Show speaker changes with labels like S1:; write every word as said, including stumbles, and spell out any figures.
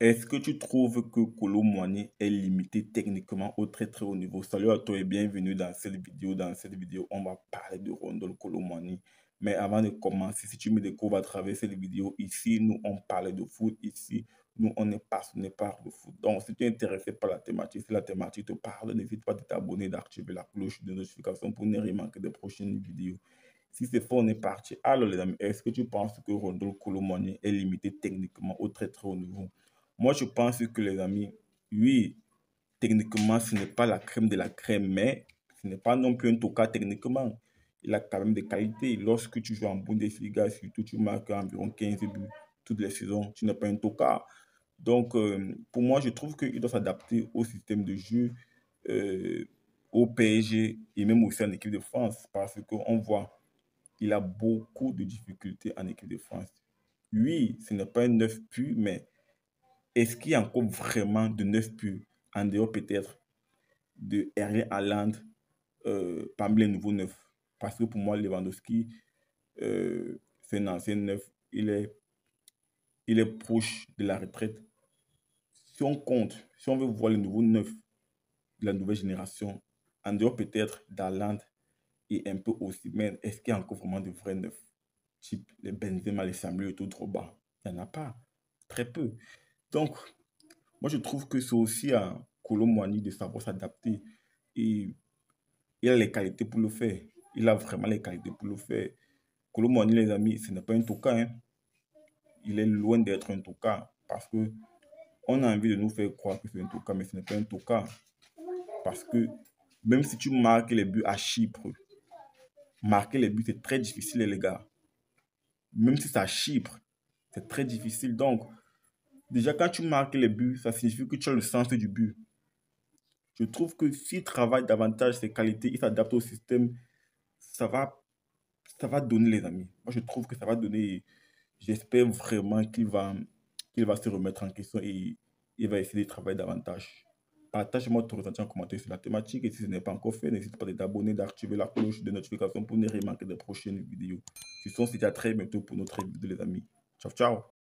S1: Est-ce que tu trouves que Kolo Muani est limité techniquement au très très haut niveau? Salut à toi et bienvenue dans cette vidéo. Dans cette vidéo, on va parler de Rondol Kolo Muani. Mais avant de commencer, si tu me découvres à travers cette vidéo, ici, nous, on parle de foot. Ici, nous, on est passionné par le foot. Donc, si tu es intéressé par la thématique, si la thématique te parle, n'hésite pas de t'abonner, d'activer la cloche de notification pour ne rien manquer des prochaines vidéos. Si c'est faux, on est parti. Alors, les amis, est-ce que tu penses que Rondol Kolo Muani est limité techniquement au très très haut niveau? Moi, je pense que les amis, oui, techniquement, ce n'est pas la crème de la crème, mais ce n'est pas non plus un toka techniquement. Il a quand même des qualités. Lorsque tu joues en Bundesliga, surtout, tu marques environ quinze buts toutes les saisons. Tu n'es pas un toka. Donc, euh, pour moi, je trouve qu'il doit s'adapter au système de jeu, euh, au P S G et même aussi en équipe de France, parce qu'on voit qu'il a beaucoup de difficultés en équipe de France. Oui, ce n'est pas un neuf pur, mais est-ce qu'il y a encore vraiment de neuf purs en dehors peut-être de Erling Haaland euh, parmi les nouveaux neufs? Parce que pour moi, Lewandowski, euh, c'est un ancien neuf. Il est, il est proche de la retraite. Si on compte, si on veut voir les nouveaux neufs de la nouvelle génération, en dehors peut-être d'Haaland et un peu aussi, mais est-ce qu'il y a encore vraiment de vrais neufs? Type les Benzema, les Samuel et tout trop bas. Il n'y en a pas. Très peu. Donc, moi, je trouve que c'est aussi à Kolo Muani de savoir s'adapter. Et il a les qualités pour le faire. Il a vraiment les qualités pour le faire. Kolo Muani, les amis, ce n'est pas un toka. Hein. Il est loin d'être un toka. Parce que on a envie de nous faire croire que c'est un toka, mais ce n'est pas un toka. Parce que même si tu marques les buts à Chypre, marquer les buts, c'est très difficile, les gars. Même si c'est à Chypre, c'est très difficile. Donc, déjà, quand tu marques les buts, ça signifie que tu as le sens du but. Je trouve que s'il travaille davantage ses qualités, il s'adapte au système, ça va, ça va donner les amis. Moi, je trouve que ça va donner. J'espère vraiment qu'il va, qu'il va se remettre en question et il va essayer de travailler davantage. Partage-moi ton ressenti en commentaire sur la thématique et si ce n'est pas encore fait, n'hésite pas à t'abonner, d'activer la cloche de notification pour ne rien manquer des prochaines vidéos. Je suis à très bientôt pour notre vidéo, les amis. Ciao, ciao!